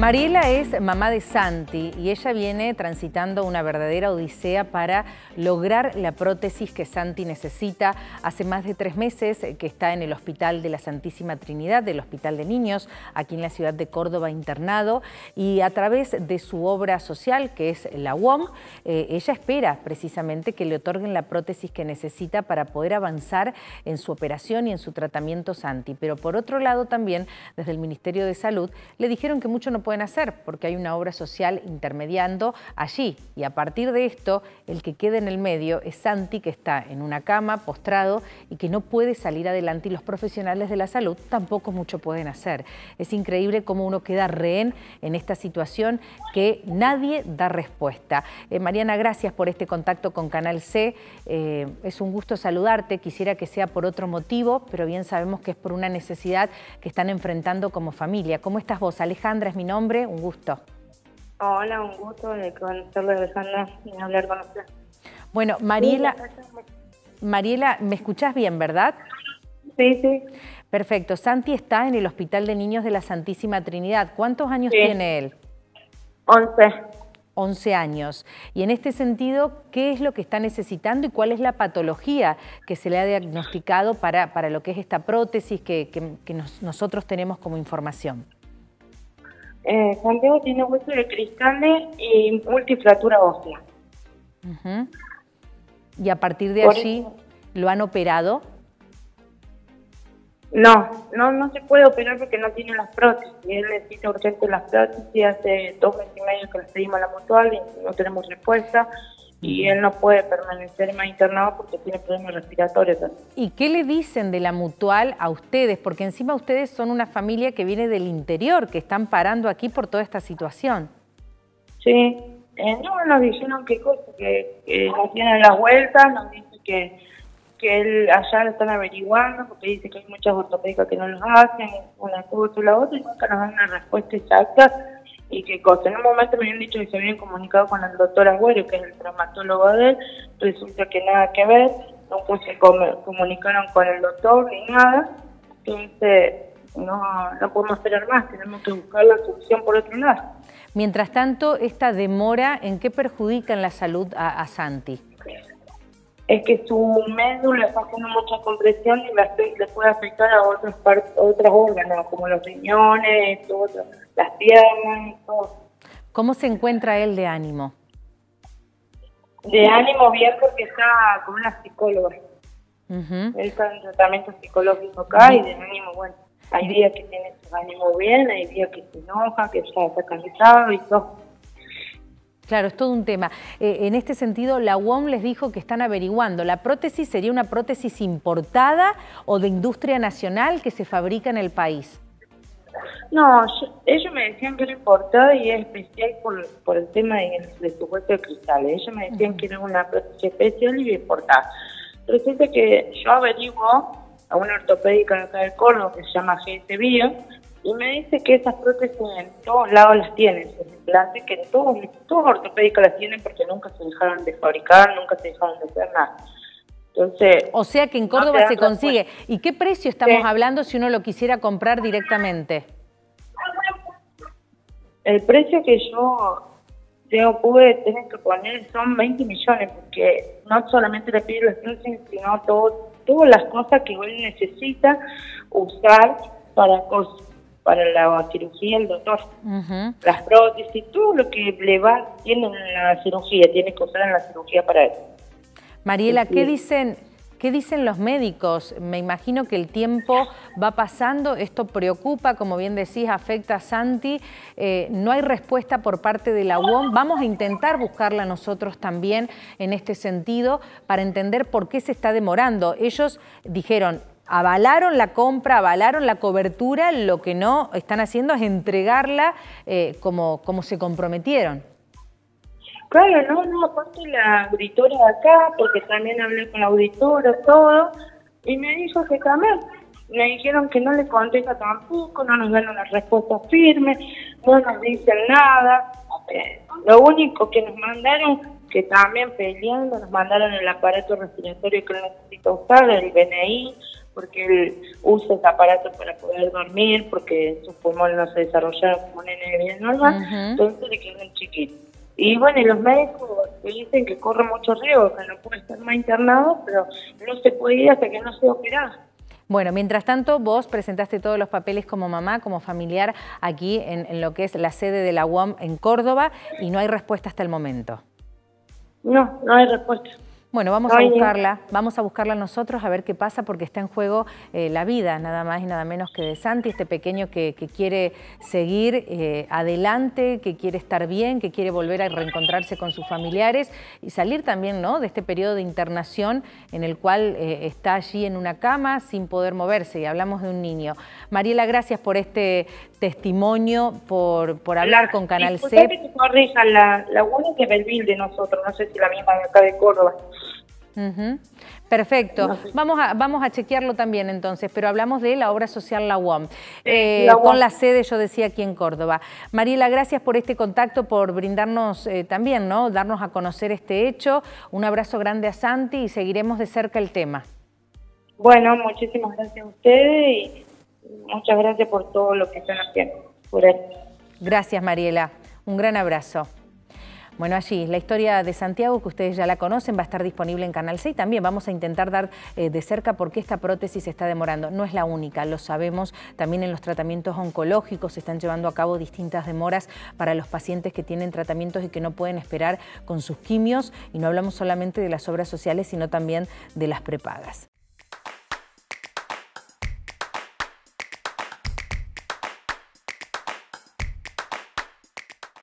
Mariela es mamá de Santi y ella viene transitando una verdadera odisea para lograr la prótesis que Santi necesita. Hace más de 3 meses que está en el Hospital de la Santísima Trinidad, del Hospital de Niños, aquí en la ciudad de Córdoba, internado, y a través de su obra social, que es la UOM, ella espera precisamente que le otorguen la prótesis que necesita para poder avanzar en su operación y en su tratamiento Santi. Pero por otro lado también, desde el Ministerio de Salud, le dijeron que mucho no pueden hacer porque hay una obra social intermediando allí, y a partir de esto el que queda en el medio es Santi, que está en una cama postrado y que no puede salir adelante, y los profesionales de la salud tampoco mucho pueden hacer. Es increíble cómo uno queda rehén en esta situación que nadie da respuesta. Mariana, gracias por este contacto con Canal C. Es un gusto saludarte. Quisiera que sea por otro motivo, pero bien sabemos que es por una necesidad que están enfrentando como familia. ¿Cómo estás vos? Alejandra es mi nombre, un gusto. Hola, un gusto de conocerle, Alejandra, y hablar con usted. Bueno, Mariela, ¿me escuchás bien, verdad? Sí, sí. Perfecto. Santi está en el Hospital de Niños de la Santísima Trinidad. ¿Cuántos años tiene él? 11. 11 años. Y en este sentido, ¿qué es lo que está necesitando y cuál es la patología que se le ha diagnosticado para lo que es esta prótesis que nosotros tenemos como información? Santiago tiene hueso de cristales y multifractura ósea. Y a partir de allí, ¿lo han operado? No se puede operar porque no tiene las prótesis. Él necesita urgente las prótesis. Hace 2 meses y medio que las pedimos a la mutual y no tenemos respuesta. Y él no puede permanecer más internado porque tiene problemas respiratorios. ¿Y qué le dicen de la mutual a ustedes? Porque encima ustedes son una familia que viene del interior, que están parando aquí por toda esta situación. Sí, no, nos dijeron que nos tienen las vueltas, nos dicen que él allá lo están averiguando, porque dice que hay muchas ortopédicas que no los hacen, una cosa o la otra, y nunca nos dan una respuesta exacta. Y que en un momento me habían dicho que se habían comunicado con el doctor Agüero, que es el traumatólogo de él. Resulta que nada que ver, nunca se comunicaron con el doctor ni nada. Entonces no podemos esperar más, tenemos que buscar la solución por otro lado. Mientras tanto, esta demora, ¿en qué perjudica en la salud a Santi? Es que su médula está haciendo mucha compresión y le puede afectar a otros órganos, como los riñones, las piernas y todo. ¿Cómo se encuentra él de ánimo? De ánimo bien, porque está con una psicóloga. Él está en tratamiento psicológico acá y de ánimo, bueno. Hay días que tiene su ánimo bien, hay días que se enoja, que ya está cansado y todo. Claro, es todo un tema. En este sentido, la UOM les dijo que están averiguando. ¿La prótesis sería una prótesis importada o de industria nacional que se fabrica en el país? No, ellos me decían que era importada y es especial por el tema de su hueso de cristales. Ellos me decían que era una prótesis especial y importada. Resulta que yo averiguo a una ortopédica de acá del Córdoba que se llama GS Bio, y me dice que esas prótesis en todos lados las tienen, esos implantes que todos ortopédicas las tienen porque nunca se dejaron de fabricar, nunca se dejaron de hacer nada. Entonces, o sea que en Córdoba se consigue. ¿Y qué precio estamos hablando si uno lo quisiera comprar directamente? El precio que yo pude tener que poner son 20 millones, porque no solamente le pide los prótesis, sino todas las cosas que él necesita usar para la cirugía el doctor. Las prótesis, todo lo que tiene en la cirugía, tiene que usar en la cirugía para él. Mariela, ¿qué dicen los médicos? Me imagino que el tiempo va pasando, esto preocupa, como bien decís, afecta a Santi. No hay respuesta por parte de la UOM. Vamos a intentar buscarla nosotros también en este sentido para entender por qué se está demorando. Ellos dijeron, avalaron la compra, avalaron la cobertura, lo que no están haciendo es entregarla como se comprometieron. Claro, no, aparte la auditora de acá, porque también hablé con la auditora, todo, y me dijo que también, me dijeron que no le contesta tampoco, no nos dan una respuesta firme, no nos dicen nada. Lo único que nos mandaron, que también peleando, nos mandaron el aparato respiratorio que necesita usar, el BNI, porque él usa ese aparato para poder dormir, porque sus pulmones no se desarrollaron como un nene bien normal, entonces le quedó un chiquito. Y bueno, y los médicos te dicen que corre mucho riesgo, que no puede estar más internado, pero no se puede ir hasta que no sea operado. Bueno, mientras tanto, vos presentaste todos los papeles como mamá, como familiar, aquí en lo que es la sede de la UOM en Córdoba, y no hay respuesta hasta el momento. No, no hay respuesta. Bueno, vamos a buscarla nosotros a ver qué pasa, porque está en juego la vida, nada más y nada menos que de Santi, este pequeño que quiere seguir adelante, que quiere estar bien, que quiere volver a reencontrarse con sus familiares y salir también, ¿no?, de este periodo de internación en el cual está allí en una cama sin poder moverse, y hablamos de un niño. Mariela, gracias por este testimonio, por hablar con Canal C. Que te corrijan, la UOM es de Belville de nosotros, no sé si la misma de acá de Córdoba. Perfecto. No sé. Vamos a chequearlo también entonces, pero hablamos de la obra social La UOM, con la sede, yo decía, aquí en Córdoba. Mariela, gracias por este contacto, por brindarnos también, ¿no?, darnos a conocer este hecho. Un abrazo grande a Santi y seguiremos de cerca el tema. Bueno, muchísimas gracias a ustedes y muchas gracias por todo lo que están haciendo por él. Gracias, Mariela. Un gran abrazo. Bueno, allí la historia de Santiago, que ustedes ya la conocen, va a estar disponible en Canal 6. También vamos a intentar dar de cerca por qué esta prótesis se está demorando. No es la única, lo sabemos. También en los tratamientos oncológicos se están llevando a cabo distintas demoras para los pacientes que tienen tratamientos y que no pueden esperar con sus quimios. Y no hablamos solamente de las obras sociales, sino también de las prepagas.